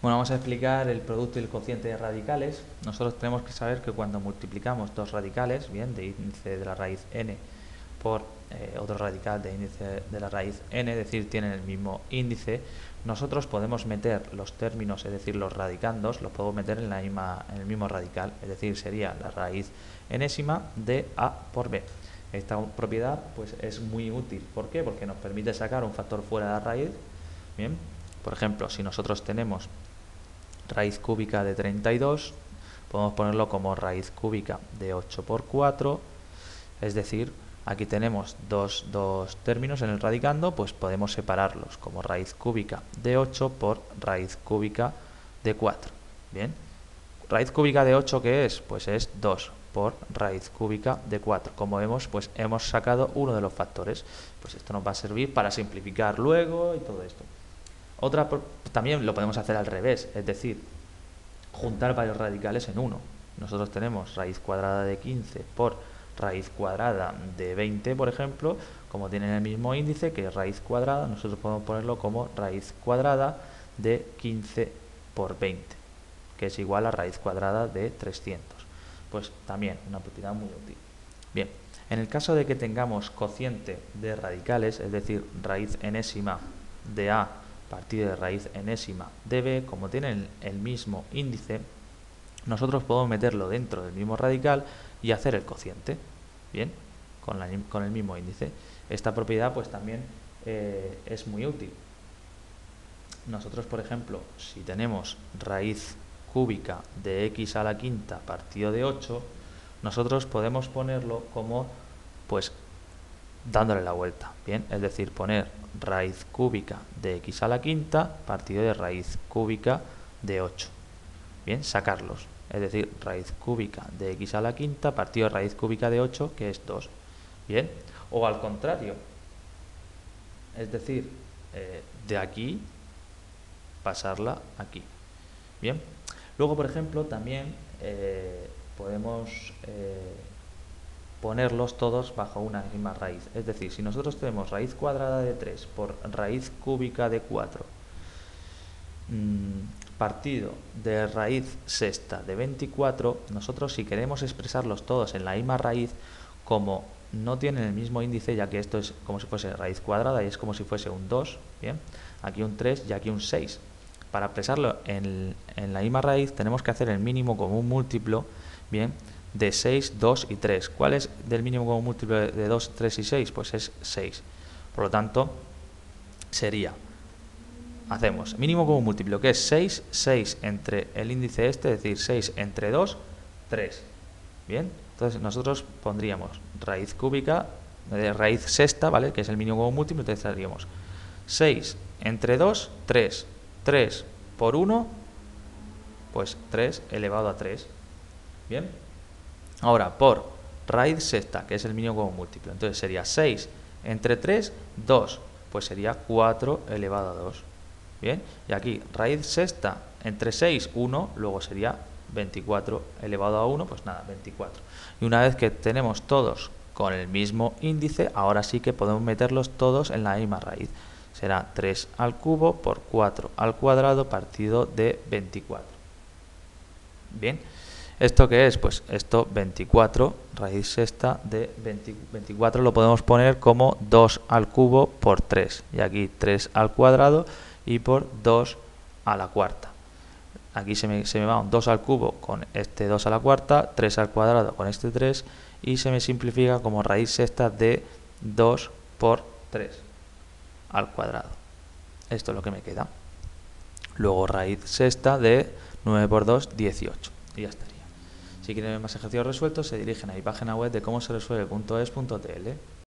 Bueno, vamos a explicar el producto y el cociente de radicales. Nosotros tenemos que saber que cuando multiplicamos dos radicales, bien, de índice de la raíz n por otro radical de índice de la raíz n, es decir, tienen el mismo índice, nosotros podemos meter los términos, es decir, los radicandos, los podemos meter en el mismo radical, es decir, sería la raíz enésima de a por b. Esta propiedad pues es muy útil. ¿Por qué? Porque nos permite sacar un factor fuera de la raíz. Bien, por ejemplo, si nosotros tenemos raíz cúbica de 32, podemos ponerlo como raíz cúbica de 8 por 4, es decir, aquí tenemos dos términos en el radicando, pues podemos separarlos como raíz cúbica de 8 por raíz cúbica de 4. Bien, raíz cúbica de 8, ¿qué es? Pues es 2 por raíz cúbica de 4. Como vemos, pues hemos sacado uno de los factores. Pues esto nos va a servir para simplificar luego y todo esto. También lo podemos hacer al revés, es decir, juntar varios radicales en uno. Nosotros tenemos raíz cuadrada de 15 por raíz cuadrada de 20, por ejemplo, como tienen el mismo índice que raíz cuadrada, nosotros podemos ponerlo como raíz cuadrada de 15 por 20, que es igual a raíz cuadrada de 300. Pues también una propiedad muy útil. Bien, en el caso de que tengamos cociente de radicales, es decir, raíz enésima de a partido de raíz enésima de b, como tienen el mismo índice, nosotros podemos meterlo dentro del mismo radical y hacer el cociente, bien, con el mismo índice. Esta propiedad pues también es muy útil. Nosotros, por ejemplo, si tenemos raíz cúbica de x a la quinta partido de 8, nosotros podemos ponerlo como, pues, dándole la vuelta, bien, es decir, poner raíz cúbica de x a la quinta partido de raíz cúbica de 8. Bien, sacarlos, es decir, raíz cúbica de x a la quinta partido de raíz cúbica de 8, que es 2. Bien, o al contrario, es decir, de aquí pasarla aquí. Bien, luego, por ejemplo, también podemos ponerlos todos bajo una misma raíz. Es decir, si nosotros tenemos raíz cuadrada de 3 por raíz cúbica de 4 partido de raíz sexta de 24, nosotros si queremos expresarlos todos en la misma raíz, como no tienen el mismo índice, ya que esto es como si fuese raíz cuadrada y es como si fuese un 2, bien, aquí un 3 y aquí un 6. Para expresarlo en la misma raíz tenemos que hacer el mínimo común múltiplo, bien, de 6, 2 y 3. ¿Cuál es del mínimo común múltiplo de 2, 3 y 6? Pues es 6. Por lo tanto, sería, hacemos mínimo común múltiplo, que es 6, 6 entre el índice este, es decir, 6 entre 2, 3. Bien, entonces nosotros pondríamos raíz cúbica de raíz sexta, ¿vale? Que es el mínimo común múltiplo, entonces haríamos 6 entre 2, 3. 3 por 1, pues 3 elevado a 3. Bien, ahora por raíz sexta, que es el mínimo común múltiplo, entonces sería 6 entre 3, 2, pues sería 4 elevado a 2. Bien, y aquí raíz sexta entre 6, 1, luego sería 24 elevado a 1, pues nada, 24. Y una vez que tenemos todos con el mismo índice, ahora sí que podemos meterlos todos en la misma raíz. Será 3 al cubo por 4 al cuadrado partido de 24. Bien, ¿esto qué es? Pues esto 24, raíz sexta de 24 lo podemos poner como 2 al cubo por 3. Y aquí 3 al cuadrado y por 2 a la cuarta. Aquí se me va un 2 al cubo con este 2 a la cuarta, 3 al cuadrado con este 3 y se me simplifica como raíz sexta de 2 por 3 al cuadrado. Esto es lo que me queda. Luego raíz sexta de 9 por 2, 18. Y ya estaría. Si quieren ver más ejercicios resueltos, se dirigen a mi página web de cómo se resuelve.es.tl.